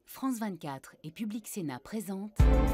France 24 et Public Sénat présentent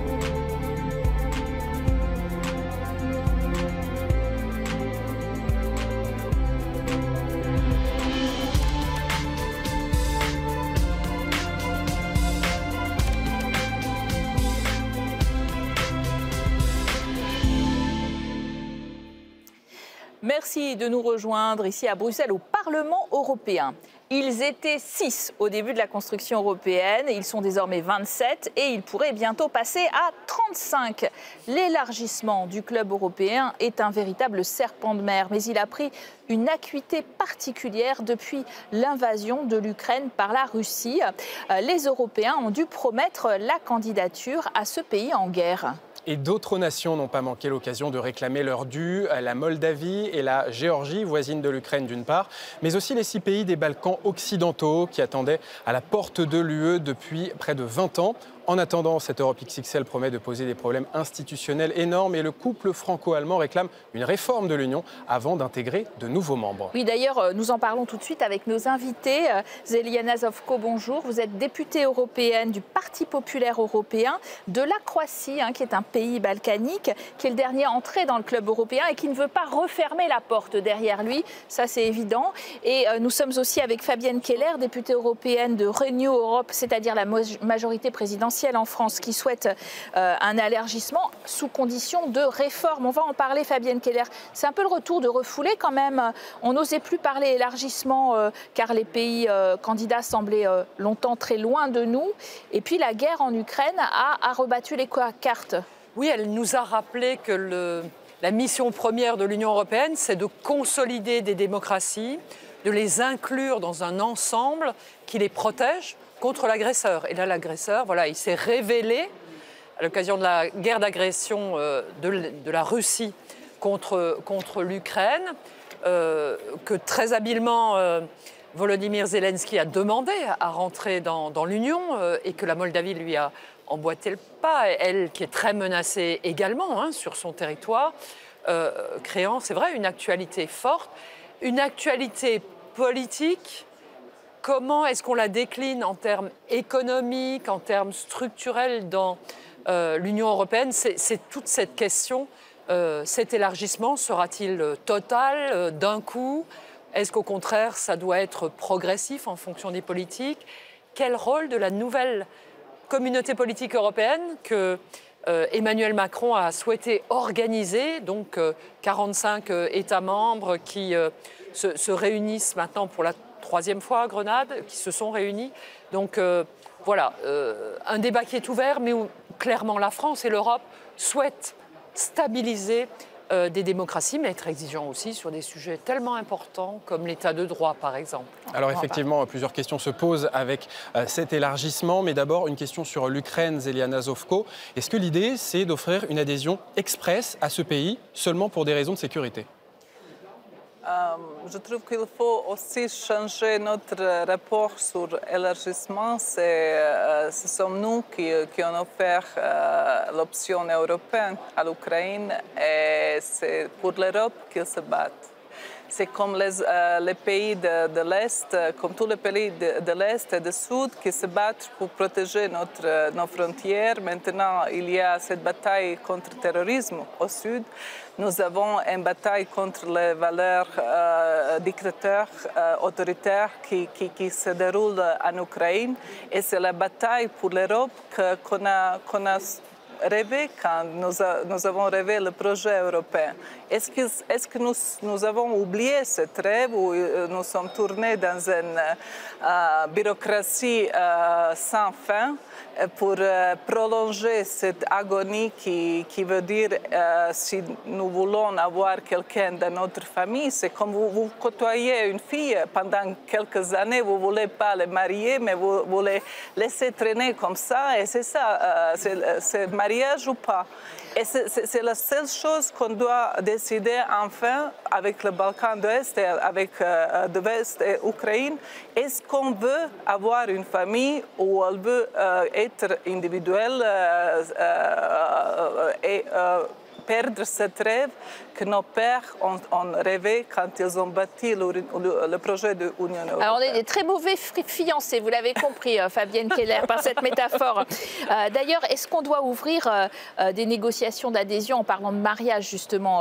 Merci de nous rejoindre ici à Bruxelles au Parlement européen. Ils étaient 6 au début de la construction européenne, ils sont désormais 27 et ils pourraient bientôt passer à 35. L'élargissement du club européen est un véritable serpent de mer, mais il a pris une acuité particulière depuis l'invasion de l'Ukraine par la Russie. Les Européens ont dû promettre la candidature à ce pays en guerre. Et d'autres nations n'ont pas manqué l'occasion de réclamer leur dû, la Moldavie et la Géorgie, voisines de l'Ukraine d'une part, mais aussi les 6 pays des Balkans occidentaux qui attendaient à la porte de l'UE depuis près de 20 ans. En attendant, cette Europe XXL promet de poser des problèmes institutionnels énormes et le couple franco-allemand réclame une réforme de l'Union avant d'intégrer de nouveaux membres. Oui, d'ailleurs, nous en parlons tout de suite avec nos invités. Zeliana Zovko, bonjour. Vous êtes députée européenne du Parti populaire européen de la Croatie, qui est un pays balkanique, qui est le dernier entré dans le club européen et qui ne veut pas refermer la porte derrière lui. Ça, c'est évident. Et nous sommes aussi avec Fabienne Keller, députée européenne de Renew Europe, c'est-à-dire la majorité présidentielle en France, qui souhaite un élargissement sous condition de réforme. On va en parler, Fabienne Keller. C'est un peu le retour de refoulé quand même. On n'osait plus parler élargissement car les pays candidats semblaient longtemps très loin de nous. Et puis la guerre en Ukraine a rebattu les cartes. Oui, elle nous a rappelé que la mission première de l'Union européenne, c'est de consolider des démocraties, de les inclure dans un ensemble qui les protège contre l'agresseur. Et là, l'agresseur, voilà, il s'est révélé à l'occasion de la guerre d'agression de la Russie contre l'Ukraine, que très habilement Volodymyr Zelensky a demandé à rentrer dans l'Union et que la Moldavie lui a emboîté le pas, elle qui est très menacée également sur son territoire, créant, c'est vrai, une actualité forte, une actualité politique. Comment est-ce qu'on la décline en termes économiques, en termes structurels dans l'Union européenne? C'est toute cette question. Cet élargissement sera-t-il total d'un coup? Est-ce qu'au contraire, ça doit être progressif en fonction des politiques? Quel rôle de la nouvelle communauté politique européenne que Emmanuel Macron a souhaité organiser, donc 45 États membres qui se réunissent maintenant pour la 3e fois à Grenade, qui se sont réunis. Donc voilà, un débat qui est ouvert, mais où clairement la France et l'Europe souhaitent stabiliser des démocraties, mais être exigeants aussi sur des sujets tellement importants comme l'état de droit, par exemple. Alors effectivement, plusieurs questions se posent avec cet élargissement, mais d'abord une question sur l'Ukraine, Zeliana Zovko. Est-ce que l'idée, c'est d'offrir une adhésion express à ce pays, seulement pour des raisons de sécurité ? Je trouve qu'il faut aussi changer notre rapport sur l'élargissement. Ce sont nous qui ont offert l'option européenne à l'Ukraine et c'est pour l'Europe qu'ils se battent. C'est comme les pays de l'Est, comme tous les pays de l'Est et du Sud qui se battent pour protéger nos frontières. Maintenant, il y a cette bataille contre le terrorisme au Sud. Nous avons une bataille contre les valeurs dictateurs, autoritaires qui se déroulent en Ukraine. Et c'est la bataille pour l'Europe qu'on a rêvé quand nous avons rêvé le projet européen. Est-ce que nous avons oublié cette rêve ou nous sommes tournés dans une bureaucratie sans fin pour prolonger cette agonie qui veut dire si nous voulons avoir quelqu'un dans notre famille, c'est comme vous côtoyez une fille pendant quelques années, vous ne voulez pas la marier, mais vous voulez laisser traîner comme ça, et c'est ça, c'est mariage ou pas. Et c'est la seule chose qu'on doit décider enfin avec le Balkan de l'Est et avec de l'Est et l'Ukraine. Est-ce qu'on veut avoir une famille ou elle veut être individuelle et perdre cette rêve que nos pères ont rêvé quand ils ont bâti le projet de l'Union européenne. Alors on est des très mauvais fiancés, vous l'avez compris, Fabienne Keller, par cette métaphore. D'ailleurs, est-ce qu'on doit ouvrir des négociations d'adhésion en parlant de mariage, justement,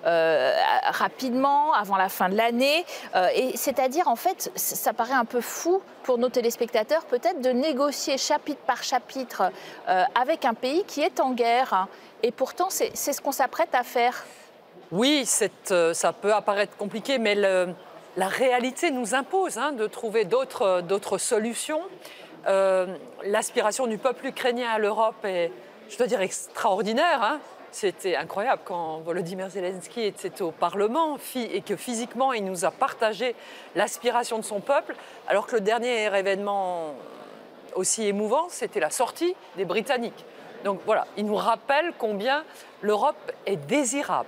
rapidement, avant la fin de l'année et c'est-à-dire, en fait, ça paraît un peu fou pour nos téléspectateurs, peut-être, de négocier chapitre par chapitre avec un pays qui est en guerre. Et pourtant, c'est ce qu'on s'apprête à faire. Oui, ça peut apparaître compliqué, mais la réalité nous impose de trouver d'autres solutions. L'aspiration du peuple ukrainien à l'Europe est, je dois dire, extraordinaire. C'était incroyable quand Volodymyr Zelensky était au Parlement et que physiquement, il nous a partagé l'aspiration de son peuple, alors que le dernier événement aussi émouvant, c'était la sortie des Britanniques. Donc voilà, il nous rappelle combien l'Europe est désirable.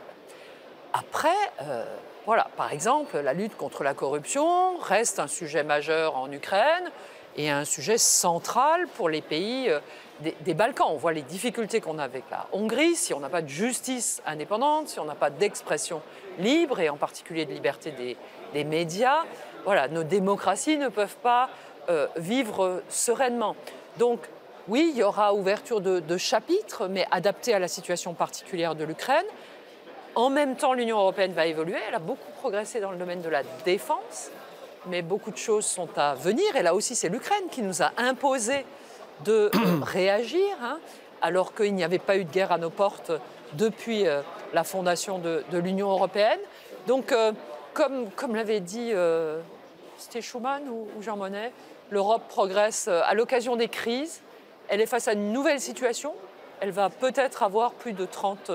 Après, voilà, par exemple, la lutte contre la corruption reste un sujet majeur en Ukraine et un sujet central pour les pays des Balkans. On voit les difficultés qu'on a avec la Hongrie, si on n'a pas de justice indépendante, si on n'a pas d'expression libre, et en particulier de liberté des médias. Voilà, nos démocraties ne peuvent pas vivre sereinement. Donc, oui, il y aura ouverture de chapitres, mais adaptés à la situation particulière de l'Ukraine. En même temps, l'Union européenne va évoluer. Elle a beaucoup progressé dans le domaine de la défense, mais beaucoup de choses sont à venir. Et là aussi, c'est l'Ukraine qui nous a imposé de réagir, alors qu'il n'y avait pas eu de guerre à nos portes depuis la fondation de l'Union européenne. Donc, comme l'avait dit c'était Schuman ou Jean Monnet, l'Europe progresse à l'occasion des crises. Elle est face à une nouvelle situation. Elle va peut-être avoir plus de 30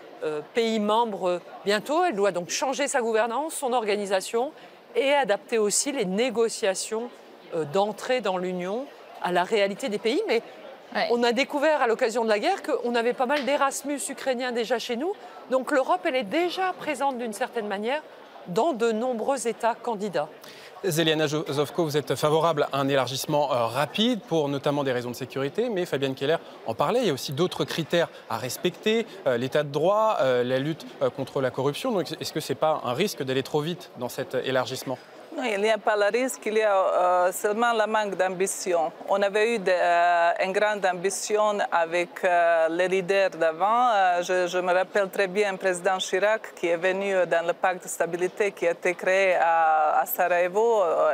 pays membres bientôt. Elle doit donc changer sa gouvernance, son organisation et adapter aussi les négociations d'entrée dans l'Union à la réalité des pays. Mais on a découvert à l'occasion de la guerre qu'on avait pas mal d'Erasmus ukrainiens déjà chez nous. Donc l'Europe, elle est déjà présente d'une certaine manière dans de nombreux États candidats. Zeliana Zovko, vous êtes favorable à un élargissement rapide pour notamment des raisons de sécurité, mais Fabienne Keller en parlait, il y a aussi d'autres critères à respecter, l'état de droit, la lutte contre la corruption. Donc est-ce que ce n'est pas un risque d'aller trop vite dans cet élargissement ? Non, il n'y a pas le risque, il y a seulement le manque d'ambition. On avait eu une grande ambition avec les leaders d'avant. Je me rappelle très bien le président Chirac qui est venu dans le pacte de stabilité qui a été créé à Sarajevo en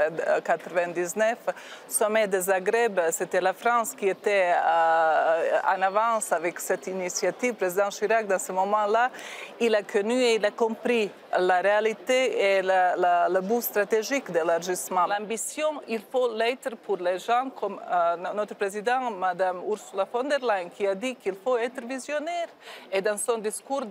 1999. Sommet de Zagreb, c'était la France qui était en avance avec cette initiative. Le président Chirac, dans ce moment-là, il a connu et il a compris la réalité et le but stratégique de l'élargissement. L'ambition, il faut l'être pour les gens comme notre président, Mme Ursula von der Leyen, qui a dit qu'il faut être visionnaire. Et dans son discours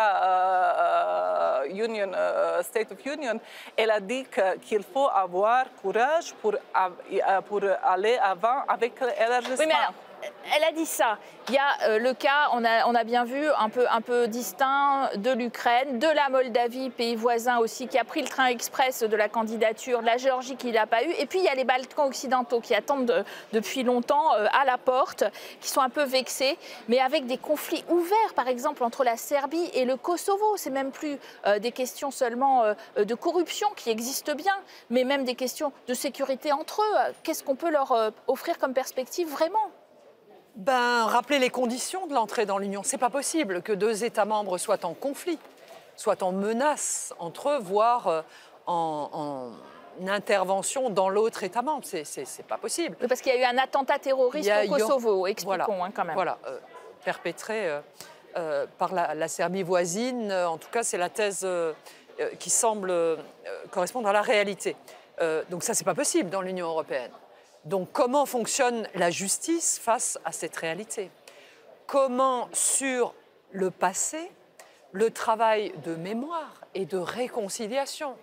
d'État State of Union, elle a dit qu'il faut avoir courage pour aller avant avec l'élargissement. Oui, mais alors, elle a dit ça. Il y a le cas, on a bien vu, un peu distinct de l'Ukraine, de la Moldavie, pays voisin aussi, qui a pris le train express de la candidature, de la Géorgie qui ne l'a pas eu. Et puis il y a les Balkans occidentaux qui attendent depuis longtemps à la porte, qui sont un peu vexés, mais avec des conflits ouverts, par exemple, entre la Serbie et le Kosovo. C'est même plus des questions seulement de corruption qui existent bien, mais même des questions de sécurité entre eux. Qu'est-ce qu'on peut leur offrir comme perspective vraiment ? Rappeler les conditions de l'entrée dans l'Union. Ce n'est pas possible que deux États membres soient en conflit, soient en menace entre eux, voire en intervention dans l'autre État membre. C'est pas possible. Oui, parce qu'il y a eu un attentat terroriste au Kosovo, expliquons quand même. Voilà, perpétré par la Serbie voisine. En tout cas, c'est la thèse qui semble correspondre à la réalité. Donc ça, c'est pas possible dans l'Union européenne. Donc comment fonctionne la justice face à cette réalité? Comment, sur le passé, le travail de mémoire et de réconciliation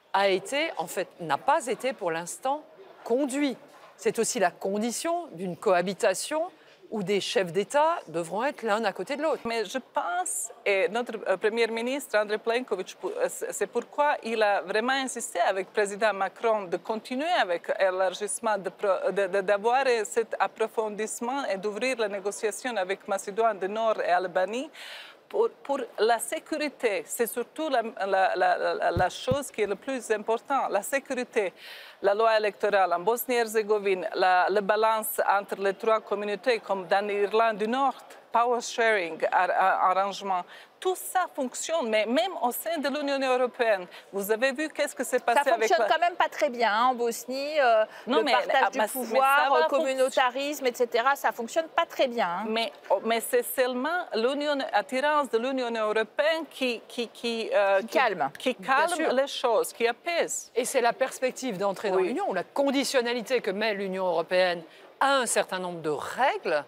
n'a pas été pour l'instant conduit? C'est aussi la condition d'une cohabitation où des chefs d'État devront être l'un à côté de l'autre. Mais je pense, et notre Premier ministre Andrej Plenković, c'est pourquoi il a vraiment insisté avec le président Macron de continuer avec l'élargissement, d'avoir cet approfondissement et d'ouvrir la négociation avec Macédoine du Nord et Albanie, pour la sécurité, c'est surtout la chose qui est le plus importante, la sécurité. La loi électorale en Bosnie-Herzégovine, la balance entre les trois communautés, comme dans l'Irlande du Nord, power sharing, arrangement, tout ça fonctionne, mais même au sein de l'Union européenne. Vous avez vu qu'est-ce que s'est passé avec... Ça fonctionne quand même pas très bien en Bosnie, le partage du pouvoir, communautarisme, etc. Ça fonctionne pas très bien. Mais c'est seulement l'attirance de l'Union européenne qui calme les choses, qui apaise. Et c'est la perspective d'entrer dans l'Union, ou la conditionnalité que met l'Union européenne à un certain nombre de règles,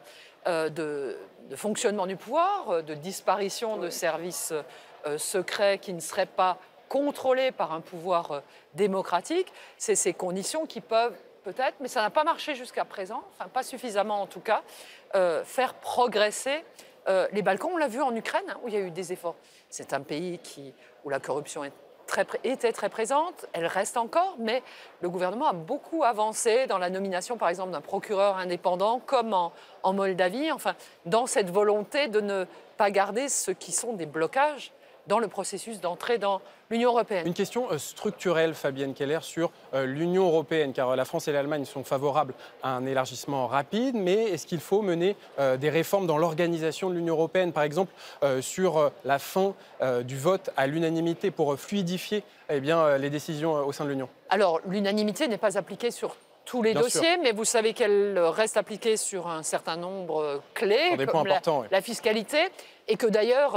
de fonctionnement du pouvoir, de disparition de services secrets qui ne seraient pas contrôlés par un pouvoir démocratique. C'est ces conditions qui peuvent peut-être, mais ça n'a pas marché jusqu'à présent, enfin pas suffisamment en tout cas, faire progresser les Balkans. On l'a vu en Ukraine, hein, où il y a eu des efforts. C'est un pays où la corruption était très présente, elle reste encore, mais le gouvernement a beaucoup avancé dans la nomination, par exemple, d'un procureur indépendant, comme en Moldavie, enfin, dans cette volonté de ne pas garder ce qui sont des blocages dans le processus d'entrée dans l'Union européenne. Une question structurelle, Fabienne Keller, sur l'Union européenne, car la France et l'Allemagne sont favorables à un élargissement rapide, mais est-ce qu'il faut mener des réformes dans l'organisation de l'Union européenne, par exemple sur la fin du vote à l'unanimité pour fluidifier les décisions au sein de l'Union? Alors, l'unanimité n'est pas appliquée sur tous les dossiers, mais vous savez qu'elle reste appliquée sur un certain nombre clés, comme la fiscalité, et que d'ailleurs,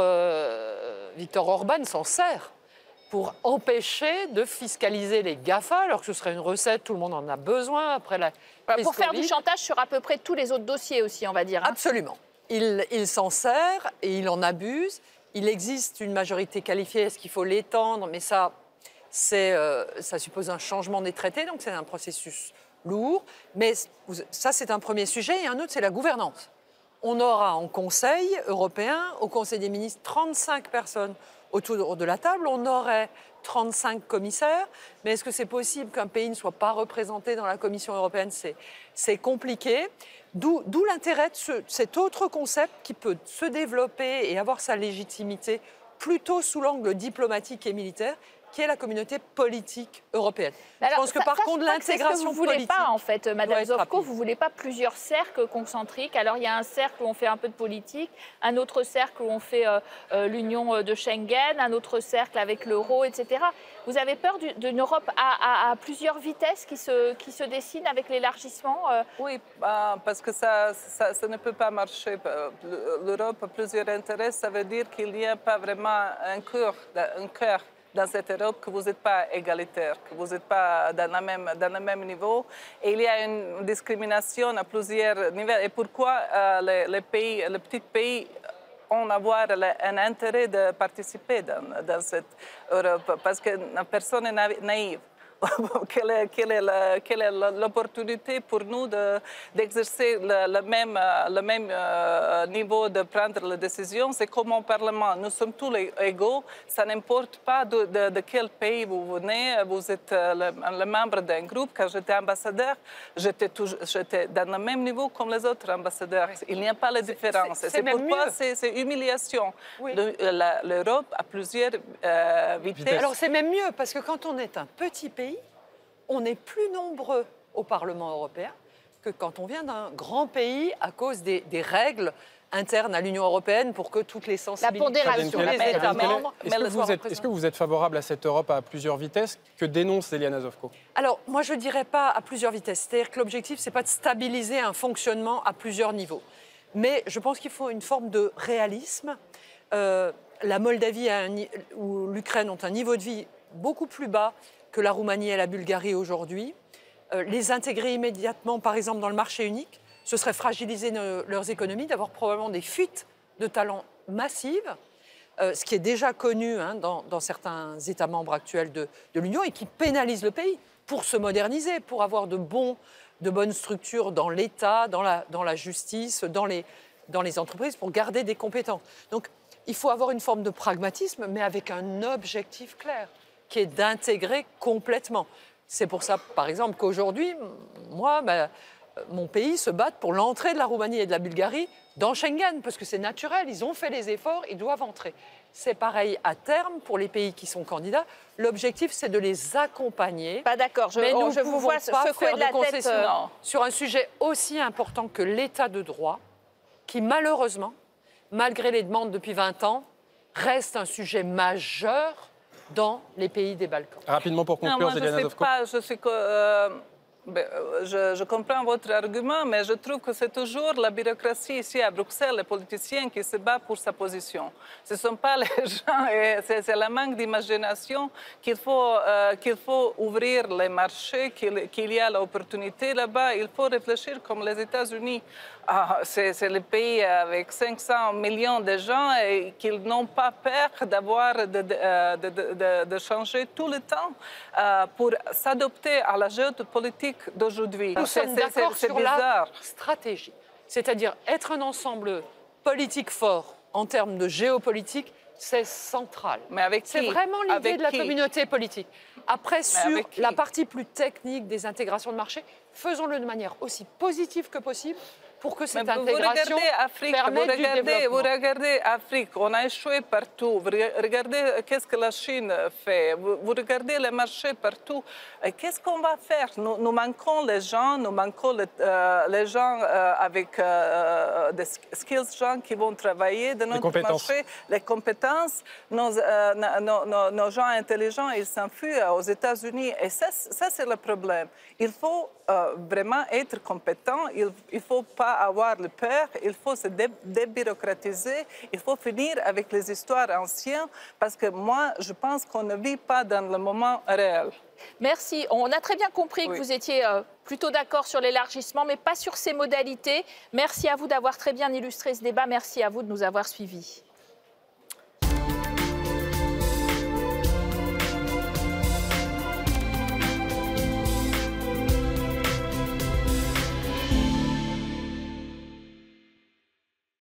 Viktor Orban s'en sert pour empêcher de fiscaliser les GAFA, alors que ce serait une recette, tout le monde en a besoin après la crise pour faire Covid. du chantage sur à peu près tous les autres dossiers aussi, on va dire. Hein. Absolument. Il s'en sert et il en abuse. Il existe une majorité qualifiée, est-ce qu'il faut l'étendre? Mais ça suppose un changement des traités, donc c'est un processus lourd. Mais ça, c'est un premier sujet. Et un autre, c'est la gouvernance. On aura en Conseil européen, au Conseil des ministres, 35 personnes autour de la table. On aurait 35 commissaires. Mais est-ce que c'est possible qu'un pays ne soit pas représenté dans la Commission européenne? C'est compliqué. D'où l'intérêt de cet autre concept qui peut se développer et avoir sa légitimité plutôt sous l'angle diplomatique et militaire, qui est la communauté politique européenne. Alors, je pense que par contre, l'intégration vous ne voulez pas, en fait, Madame Zovko, vous ne voulez pas plusieurs cercles concentriques. Alors, il y a un cercle où on fait un peu de politique, un autre cercle où on fait l'union de Schengen, un autre cercle avec l'euro, etc. Vous avez peur d'une Europe à plusieurs vitesses qui se dessine avec l'élargissement Oui, parce que ça ne peut pas marcher. L'Europe a plusieurs intérêts, ça veut dire qu'il n'y a pas vraiment un cœur dans cette Europe, que vous n'êtes pas égalitaire, que vous n'êtes pas dans le même niveau. Et il y a une discrimination à plusieurs niveaux. Et pourquoi les petits pays ont un intérêt de participer dans cette Europe? Parce que personne n'est naïve. Quelle est l'opportunité pour nous d'exercer le même niveau de prendre les décisions? C'est comme au Parlement. Nous sommes tous égaux. Ça n'importe pas de quel pays vous venez. Vous êtes le membre d'un groupe. Quand j'étais ambassadeur, j'étais dans le même niveau comme les autres ambassadeurs. Il n'y a pas de différence. C'est pourquoi c'est humiliation. Oui. L'Europe a plusieurs vitesses. Alors c'est même mieux, parce que quand on est un petit pays, on est plus nombreux au Parlement européen que quand on vient d'un grand pays à cause des règles internes à l'Union européenne pour que toutes les sensibilités... La pondération des États membres... Est-ce que vous êtes favorable à cette Europe à plusieurs vitesses que dénonce Zeliana Zovko? Alors, moi, je ne dirais pas à plusieurs vitesses. C'est-à-dire que l'objectif, ce n'est pas de stabiliser un fonctionnement à plusieurs niveaux. Mais je pense qu'il faut une forme de réalisme. La Moldavie ou l'Ukraine ont un niveau de vie beaucoup plus bas que la Roumanie et la Bulgarie aujourd'hui. Les intégrer immédiatement, par exemple, dans le marché unique, ce serait fragiliser leurs économies, d'avoir probablement des fuites de talents massives, ce qui est déjà connu dans certains États membres actuels de l'Union et qui pénalise le pays pour se moderniser, pour avoir de bonnes structures dans l'État, dans la justice, dans les entreprises, pour garder des compétences. Donc, il faut avoir une forme de pragmatisme, mais avec un objectif clair, qui est d'intégrer complètement. C'est pour ça, par exemple, qu'aujourd'hui, moi, mon pays se battent pour l'entrée de la Roumanie et de la Bulgarie dans Schengen, parce que c'est naturel, ils ont fait les efforts, ils doivent entrer. C'est pareil à terme pour les pays qui sont candidats. L'objectif, c'est de les accompagner. Pas d'accord, je vous vois secouer de la tête. Sur un sujet aussi important que l'état de droit, qui malheureusement, malgré les demandes depuis 20 ans, reste un sujet majeur dans les pays des Balkans. Rapidement pour conclure, Željana Zovko. Je comprends votre argument, mais je trouve que c'est toujours la bureaucratie ici à Bruxelles, les politiciens qui se battent pour sa position. Ce ne sont pas les gens, et c'est le manque d'imagination qu'il faut ouvrir les marchés, qu'il y a l'opportunité là-bas. Il faut réfléchir comme les États-Unis. C'est le pays avec 500 millions de gens et qu'ils n'ont pas peur de changer tout le temps pour s'adapter à la géopolitique d'aujourd'hui. Nous sommes d'accord sur la stratégie, c'est-à-dire être un ensemble politique fort en termes de géopolitique, c'est central. Mais avec qui? C'est vraiment l'idée de la communauté politique. Après, sur la partie plus technique des intégrations de marché, faisons-le de manière aussi positive que possible pour que cette intégration permette du développement. Vous regardez l'Afrique, on a échoué partout. Vous regardez qu'est-ce que la Chine fait. Vous regardez les marchés partout. Qu'est-ce qu'on va faire? Nous manquons les gens, nous manquons les gens avec des skills, gens qui vont travailler dans notre marché, les compétences. Nos gens intelligents, ils s'enfuient aux États-Unis. Et ça c'est le problème. Il faut vraiment être compétent. Il ne faut pas avoir le peur. Il faut se débureaucratiser. Il faut finir avec les histoires anciennes parce que moi, je pense qu'on ne vit pas dans le moment réel. Merci. On a très bien compris que vous étiez plutôt d'accord sur l'élargissement, mais pas sur ses modalités. Merci à vous d'avoir très bien illustré ce débat. Merci à vous de nous avoir suivis.